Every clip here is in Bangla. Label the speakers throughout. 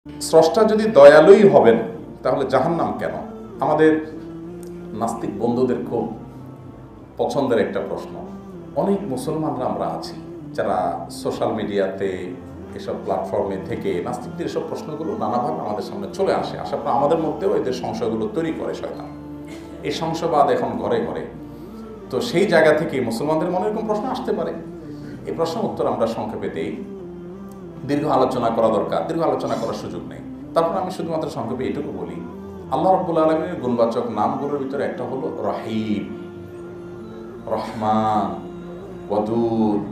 Speaker 1: স্রষ্টা যদি দয়ালুই হবেন তাহলে জাহান্নাম কেন? আমাদের নাস্তিক বন্ধুদের খুব পছন্দের একটা প্রশ্ন। অনেক মুসলমানরা আমরা আছি যারা সোশ্যাল মিডিয়াতে এসব প্ল্যাটফর্মে থেকে নাস্তিকদের এসব প্রশ্নগুলো নানাভাবে আমাদের সামনে চলে আসে, আসার পর আমাদের মধ্যেও এদের সংশয়গুলো তৈরি করে শয়তান। এই সংশয়বাদ এখন ঘরে ঘরে। তো সেই জায়গা থেকে মুসলমানদের মনে এরকম প্রশ্ন আসতে পারে। এই প্রশ্নের উত্তর আমরা সংক্ষেপে দিই। দীর্ঘ আলোচনা করা দরকার, দীর্ঘ আলোচনা করার সুযোগ নেই। তারপর আমি শুধুমাত্র সংক্ষেপে এইটুকু বলি, আল্লাহ রাব্বুল আলামিনের গুণবাচক নামগুলোর ভিতরে একটা হলো রহিম, রহমান, ওয়াদুদ,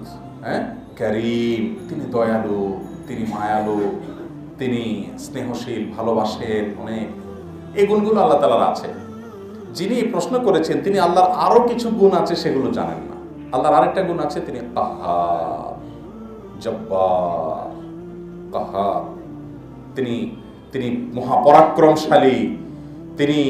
Speaker 1: করিম। তিনি দয়ালু, তিনি মায়ালু, তিনি স্নেহশীল, ভালোবাসেন অনেক। এই গুণগুলো আল্লাহ তাআলার আছে। যিনি প্রশ্ন করেছেন তিনি আল্লাহর আরো কিছু গুণ আছে সেগুলো জানেন না। আল্লাহর আরেকটা গুণ আছে, তিনি কাহ্হার, জব্বার, কাহ্হার। তিনি মহাপরাক্রমশালী, তিনি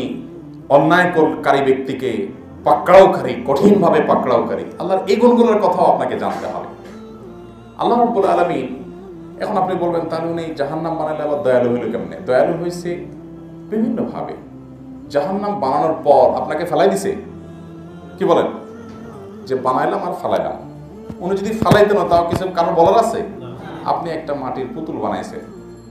Speaker 1: অন্যায়কারী ব্যক্তিকে পাকড়াওকারী, কঠিনভাবে পাকড়াওকারী। আল্লাহর এই গুণগুলোর কথাও আপনাকে জানতে হবে। আল্লাহ রাব্বুল আলামিন, এখন আপনি বলবেন তাহলে উনি জাহান্নাম বানাইলে আবার দয়ালু হইল কেমনে? দয়ালু হয়েছে বিভিন্নভাবে। জাহান্নাম বানানোর পর আপনাকে ফেলাই দিছে, কি বলেন, যে বানাইলাম আর ফালাইলাম। উনি যদি ফালাইতেন না তাও কিছু কারো বলার আছে? আপনি একটা মাটির পুতুল বানাইছেন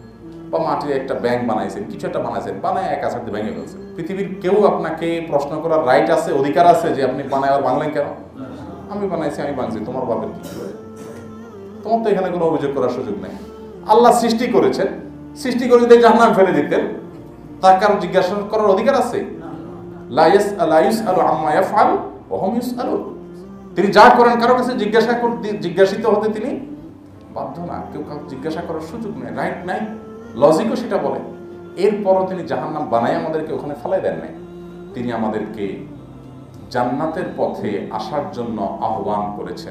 Speaker 1: বা মাটির একটা ব্যাংক বানাইছেন, কিছু একটা বানাইছেন, বানায় এক আসাতে ভেঙে ফেলছেন। পৃথিবীর কেউ আপনাকে প্রশ্ন করার রাইট আছে, অধিকার আছে যে আপনি বানায় আর বাংলেন কেন? আমি বানাইছি, আমি বানছি, তোমার বাপের কি? তোমার তো এখানে কোনো অভিযোগ করার সুযোগ নেই। আল্লাহ সৃষ্টি করেছেন, সৃষ্টি করে যদি জাহান্নামে ফেলে দিতেন তার কারো জিজ্ঞাসা করার অধিকার আছে? লা ইয়াসআলু আম্মা ইয়াফআল ওয়া হুম ইউসআলুন। তিনি যা করেন কারো কাছে জিজ্ঞাসিত হতে তিনি বাধ্য না। কেউ কাউকে জিজ্ঞাসা করার সুযোগ নেই, রাইট নাই, লজিকও সেটা বলে। এরপরও তিনি জাহান্নাম বানায় আমাদেরকে ওখানে ফেলাই দেন নাই। তিনি আমাদেরকে জান্নাতের পথে আসার জন্য আহ্বান করেছেন,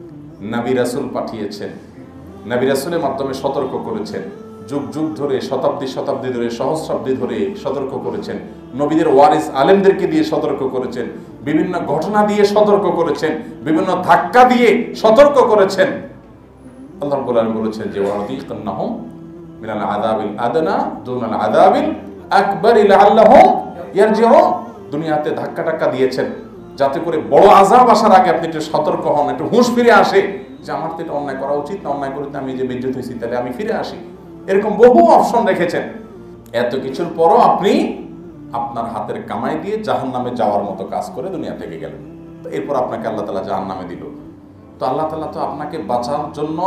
Speaker 1: নবী রাসূল পাঠিয়েছেন, নবী রাসূলের মাধ্যমে সতর্ক করেছেন, যুগ যুগ ধরে, শতাব্দী শতাব্দী ধরে, সহস্রাব্দী ধরে সতর্ক করেছেন, নবীদের ওয়ারিস আলেমদেরকে দিয়ে সতর্ক করেছেন, বিভিন্ন ঘটনা দিয়ে সতর্ক করেছেন, বিভিন্ন ধাক্কা দিয়ে সতর্ক করেছেন। আল্লাহ রাব্বুল আলামিন বলেছেন যে ওয়াদিকান্নাহুম মিনাল আযাবিল আদনা দুনাল আযাবিল আকবার লাআল্লাহুম ইয়ারজিউন। দুনিয়াতে ধাক্কা টাক্কা দিয়েছেন যাতে করে বড় আযাব আসার আগে আপনি একটু সতর্ক হন, একটু হুঁশ ফিরে আসে যে আমার তো এটা অন্যায় করা উচিত না, অন্যায় করতে আমি যে বেজ্জত হয়েছি তাহলে আমি ফিরে আসি। এরকম বহু অপশন রেখেছেন। এত কিছুর পরও আপনি আপনার হাতের কামাই দিয়ে জাহান্নামে যাওয়ার মতো কাজ করে দুনিয়া থেকে গেলেন। তো এরপর আপনাকে আল্লাহ তাআলা জাহান্নামে দিল। তো আল্লাহ তাআলা তো আপনাকে বাঁচার জন্য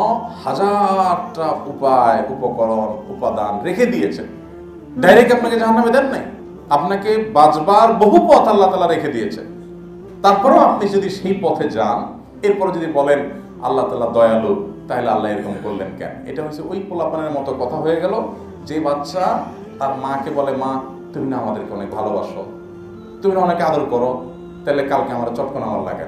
Speaker 1: হাজারটা উপায়, উপকরণ, উপাদান রেখে দিয়েছেন। ডাইরেক্ট আপনাকে জাহান্নামে দেন নাই, আপনাকে বাঁচবার বহু পথ আল্লাহ তাআলা রেখে দিয়েছেন। তারপরেও আপনি যদি সেই পথে যান, এরপরে যদি বলেন আল্লাহ তাআলা দয়ালু, তাহলে আল্লাহ এরকম করলেন কেন? এটা হচ্ছে ওই পোলাপানের মতো কথা হয়ে গেল যে বাচ্চা তার মাকে বলে, মা তুমি না আমাদেরকে অনেক ভালোবাসো, তুমি না অনেকে আদর করো, তাহলে কালকে আমার চটকন আমার লাগে,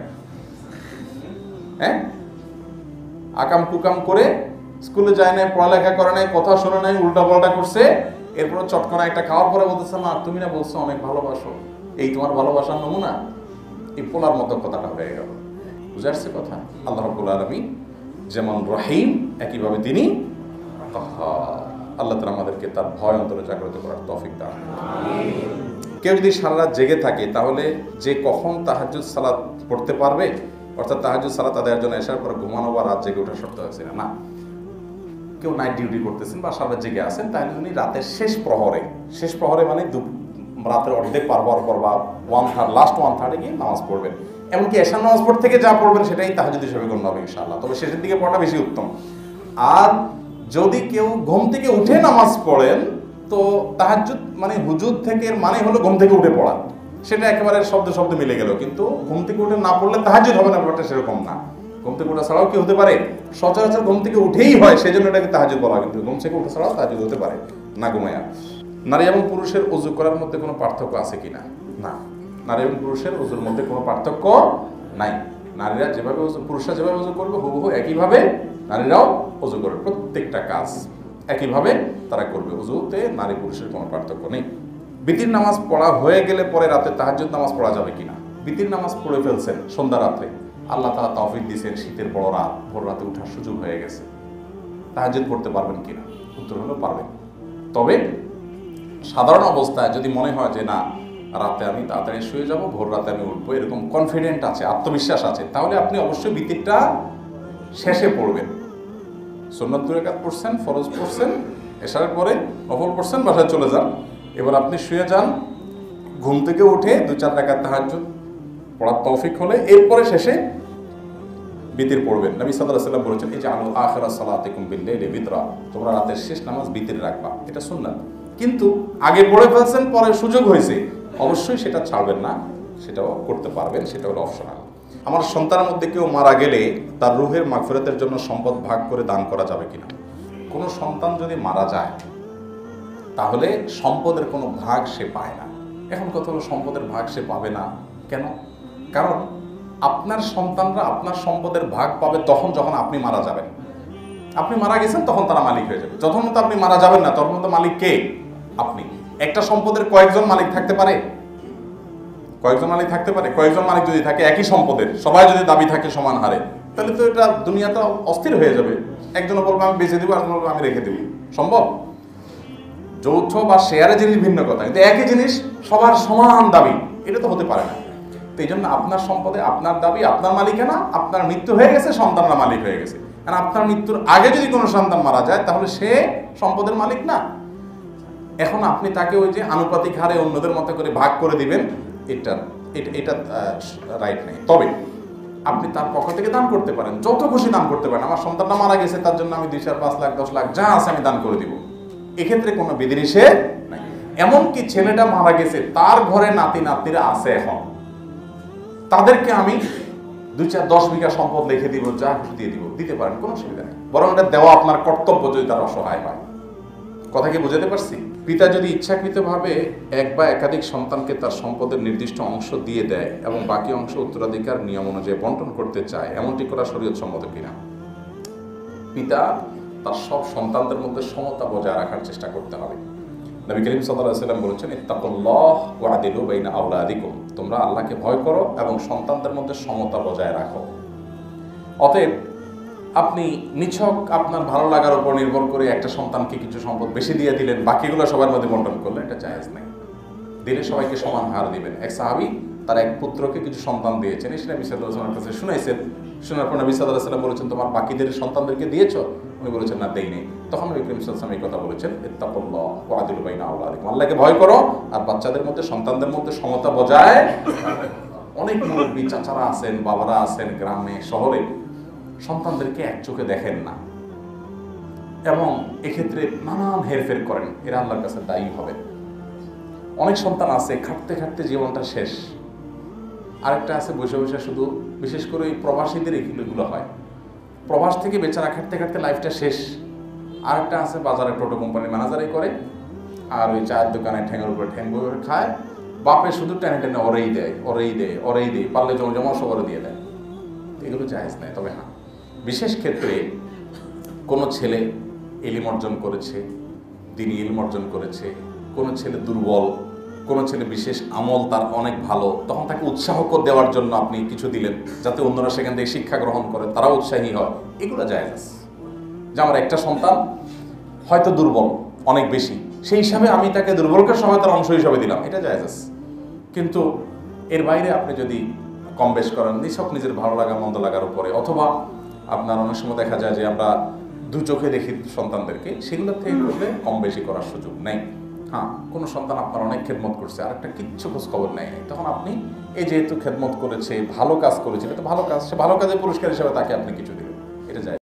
Speaker 1: আকাম কুকাম করে স্কুলে যায় নাই, পড়ালেখা করে নাই, কথা শোনে নাই, উল্টা পাল্টা করছে, এরপর চটকনা একটা খাওয়ার পরে বলতেছে, মা তুমি না বলছো অনেক ভালোবাসো, এই তোমার ভালোবাসার নমুনা। এই পোলার মতো কথাটা হয়ে গেল। বুঝে আসছে কথা? আল্লাহ রাব্বুল আলামিন যেমন রহিম, একইভাবে তিনি কাহ্হার। আল্লাহ তাআলা আমাদেরকে তার ভয় অন্তরে জাগ্রত করার তৌফিক দান করুন। কেউ যদি সারা রাত জেগে থাকে তাহলে যে কখন তাহাজ্জুদ সালাত পড়তে পারবে, অর্থাৎ তাহাজ্জুদ সালাত আদায়ের জন্য আসার পর ঘুমানো বা রাত জেগে ওঠা শর্ত আছে না? কেউ নাইট ডিউটি করতেছেন বা সারা জেগে আছেন, তাহলে উনি রাতের শেষ প্রহরে মানে রাতের অর্ধেক পার হওয়ার পর বা লাস্ট 1/3 গিয়ে নামাজ পড়বেন। এমনকি এশার নামাজ পড়তে থেকে যা পড়বেন সেটাই তাহাজ্জুদ হিসেবে গণ্য হবে ইনশাআল্লাহ। তবে শেষের দিকে পড়াটা বেশি উত্তম। আর যদি কেউ ঘুম থেকে উঠে নামাজ পড়েন, তো তাহাজ্জুদ মানে হুজুদ থেকে মানে হলো ঘুম থেকে উঠে পড়া, সেটা একেবারে শব্দ মিলে গেল। কিন্তু ঘুম থেকে উঠে না পড়লে তাহাজ্জুদ হবে না, ব্যাপারটা সেরকম না। ঘুম থেকে ওঠা ছাড়াও কি হতে পারে? সচরাচর ঘুম থেকে উঠেই হয়, সেই জন্য এটাকে তাহাজ্জুদ বলা। কিন্তু ঘুম থেকে উঠে ছাড়াও তাহাজ্জুদ হতে পারে না ঘুমায়া। নারী এবং পুরুষের ওযু করার মধ্যে কোনো পার্থক্য আছে কিনা? না, নারী এবং পুরুষের ওযুর মধ্যে কোনো পার্থক্য নাই। নারীরা যেভাবে পুরুষরা যেভাবে ওযু করবে হুবহু একইভাবে নারীরাও ওযু করবে। প্রত্যেকটা কাজ একইভাবে তারা করবে। ওযুতে নারী পুরুষের কোনো পার্থক্য নেই। বিতির নামাজ পড়া হয়ে গেলে পরে রাতে তাহাজ্জুদ নামাজ পড়া যাবে কিনা? বিতির নামাজ পড়ে ফেলছেন সন্ধ্যা রাত্রে, আল্লাহ তাআলা তৌফিক দিয়েছেন, শীতের বড় রাত, ভোর রাতে উঠার সুযোগ হয়ে গেছে, তাহাজ্জুদ পড়তে পারবেন কিনা? উত্তর হলো পারবেন। তবে সাধারণ অবস্থায় যদি মনে হয় যে না রাতে আমি তাড়াতাড়ি শুয়ে যাব, ভোর রাতে আমি উঠবো, এরকম কনফিডেন্ট আছে, আত্মবিশ্বাস আছে, তাহলে আপনি অবশ্যই বিতিরটা শেষে পড়বেন। সুন্নাত 2 রাকাত পড়ছেন, ফরজ পড়ছেন, এশারের পরে নফল পড়ছেন, বাসায় চলে যান। এবার আপনি শুয়ে যান, ঘুম থেকে উঠে 2-4 রাকাত তাহাজ্জুদ পড়ার তৌফিক হলে এরপরে শেষে বিতির পড়বেন। নবী সাল্লাল্লাহু আলাইহি ওয়াসাল্লাম বলেছেন, এই যে আলু আখিরা সালাতিকুম বিল-লাইলি বিতরা, তোমরা রাতের শেষ নামাজ বিতির রাখবা, এটা সুন্নাত। কিন্তু আগে পড়ে ফেলছেন, পরে সুযোগ হয়েছে, অবশ্যই সেটা ছাড়বেন না, সেটাও করতে পারবেন, সেটা হলো অপশনাল। আমার সন্তানের মধ্যে কেউ মারা গেলে তার রুহের মাগফিরাতের জন্য সম্পদ ভাগ করে দান করা যাবে কিনা? কোনো সন্তান যদি মারা যায় তাহলে সম্পদের কোনো ভাগ সে পায় না। এখন কথা হলো সম্পদের ভাগ সে পাবে না কেন? কারণ আপনার সন্তানরা আপনার সম্পদের ভাগ পাবে তখন যখন আপনি মারা যাবেন। আপনি মারা গেছেন তখন তারা মালিক হয়ে যাবে, যখন তো আপনি মারা যাবেন না তখন তো মালিক কে? আপনি। একটা সম্পদের কয়েকজন মালিক থাকতে পারে? কয়েকজন মালিক থাকতে পারে? কয়েকজন মালিক যদি থাকে একই সম্পদের, সবাই যদি দাবি থাকে সমান হারে, তাহলে তো এটা দুনিয়াটা অস্থির হয়ে যাবে। একজন বলবো আমি বেঁচে দিব, আরেকজন বলবো আমি রেখে দেব। সম্ভব? যৌথ বা শেয়ারের জিনিস ভিন্ন কথা, কিন্তু একই জিনিস সবার সমান দাবি, এটা তো হতে পারে না। তো এই জন্য আপনার সম্পদে আপনার দাবি, আপনার মালিকানা, আপনার মৃত্যু হয়ে গেছে, সন্তানরা মালিক হয়ে গেছে। কারণ আপনার মৃত্যুর আগে যদি কোনো সন্তান মারা যায় তাহলে সে সম্পদের মালিক না। এখন আপনি তাকে ওই যে আনুপাতিক হারে অন্যদের মতো করে ভাগ করে দিবেন, এটা রাইট নেই। তবে আপনি তার পক্ষ থেকে দান করতে পারেন, যত খুশি দান করতে পারেন। আমার সন্তানটা মারা গেছে, তার জন্য আমি 2, 4, 5 লাখ 10 লাখ যা আছে আমি দান করে দিব, এক্ষেত্রে কোনো বিধিনিষেধ নাই। এমনকি ছেলেটা মারা গেছে, তার ঘরে নাতি নাতনিরা আছে, এখন তাদেরকে আমি 2, 4, 10 বিঘা সম্পদ লিখে দিব, যা খুশি দিয়ে দিব, দিতে পারেন, কোনো অসুবিধা নেই। বরং এটা দেওয়া আপনার কর্তব্য যদি তার অসহায় হয়। কথা কি বুঝাতে পারছি? পিতা যদি ইচ্ছাকৃতভাবে এক বা একাধিক সন্তানকে তার সম্পদের নির্দিষ্ট অংশ দিয়ে দেয় এবং বাকি অংশ উত্তরাধিকার নিয়ম অনুযায়ী বন্টন করতে চায়, এমনটি করা শরীয়ত সম্মত কিনা? পিতা তার সব সন্তানদের মধ্যে সমতা বজায় রাখার চেষ্টা করতে হবে। নবী করিম সাল্লাল্লাহু আলাইহি ওয়াসাল্লাম বলেছেন, ইত্তাকুল্লাহ ওয়া আদিলু বাইনা আওলাদিকুম, তোমরা আল্লাহকে ভয় করো এবং সন্তানদের মধ্যে সমতা বজায় রাখো। অতএব আপনি নিছক আপনার ভালো লাগার উপর নির্ভর করে একটা সন্তানকে কিছু সম্পদ বেশি দিয়ে দিলেন, বাকিগুলো সবার মধ্যে বন্টন করলেন, এটা জায়েজ নাই। দিলে সবাইকে সমান হার দিবেন। এক সাহাবী তার এক পুত্রকে কিছু সন্তান দিয়েছেন, এসে নবী সাল্লাল্লাহু আলাইহি ওয়াসাল্লামের কাছে শুনাইছেন। শোনার পর নবী সাল্লাল্লাহু আলাইহি ওয়াসাল্লাম বলেছেন, তোমার বাকিদের সন্তানদেরকে দিয়েছো? উনি বলেছেন, না দেই নেই। তখন নবী করিম সাল্লাল্লাহু আলাইহি ওয়াসাল্লাম এই কথা বলেছেন, ইত্তাকুল্লাহ ওয়া আদিলু বাইনা আওলাদিকুম, আল্লাহকে ভয় করো আর বাচ্চাদের মধ্যে, সন্তানদের মধ্যে সমতা বজায়। অনেক মুরব্বী চাচারা আছেন, বাবারা আছেন গ্রামে শহরে, সন্তানদেরকে এক চোখে দেখেন না এবং এক্ষেত্রে নানান হেরফের করেন, এরা আল্লাহর কাছে দায়ী হবে। অনেক সন্তান আছে খাটতে খাটতে জীবনটা শেষ, আরেকটা আছে বসে বসে শুধু, বিশেষ করে ওই প্রবাসীদের এগুলো হয়, প্রবাস থেকে বেচারা খাটতে খাটতে লাইফটা শেষ। আরেকটা আছে বাজারে টোটো কোম্পানির ম্যানেজারই করে, আর ওই চায়ের দোকানে ঠ্যাঙের উপরে ঠ্যাং বয়ে খায়, বাপে শুধু টেনে টেনে ওরেই দেয়, পারলে জমা সবারও দিয়ে দেয়। এগুলো জায়েজ নাই। তবে হ্যাঁ, বিশেষ ক্ষেত্রে কোনো ছেলে ইলম অর্জন করেছে, দিনী ইলম অর্জন করেছে, কোনো ছেলে দুর্বল, কোনো ছেলে বিশেষ আমল তার অনেক ভালো, তখন তাকে উৎসাহ দেওয়ার জন্য আপনি কিছু দিলেন যাতে অন্যরা সেখান থেকে শিক্ষা গ্রহণ করে, তারাও উৎসাহী হয়, এগুলো জায়েজ আছে। যে আমার একটা সন্তান হয়তো দুর্বল অনেক বেশি, সেই হিসাবে আমি তাকে দুর্বলকে সহায়তার অংশ হিসাবে দিলাম, এটা জায়েজ আছে। কিন্তু এর বাইরে আপনি যদি কম বেশ করেন নিছক নিজের ভালো লাগা মন্দ লাগার উপরে, অথবা আপনার অনেক সময় দেখা যায় যে আমরা দু চোখে দেখি সন্তানদেরকে, সেগুলোর থেকে করলে কম বেশি করার সুযোগ নেই। হ্যাঁ, কোনো সন্তান আপনার অনেক খেদমত করছে আর একটা কিচ্ছু খোঁজ খবর নেই, তখন আপনি এই যেহেতু খেদমত করেছে, ভালো কাজ করেছে, এটা তো ভালো কাজ, সে ভালো কাজের পুরস্কার হিসেবে তাকে আপনি কিছু দিবেন, এটা যায়।